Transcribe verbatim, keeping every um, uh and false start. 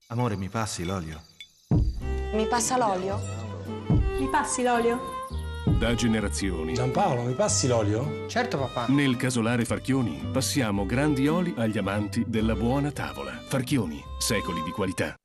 Amore, mi passi l'olio? Mi passa l'olio? Mi passi l'olio? Da generazioni, Giampaolo, mi passi l'olio? Certo, papà. nel casolare Farchioni passiamo grandi oli agli amanti della buona tavola. Farchioni, secoli di qualità.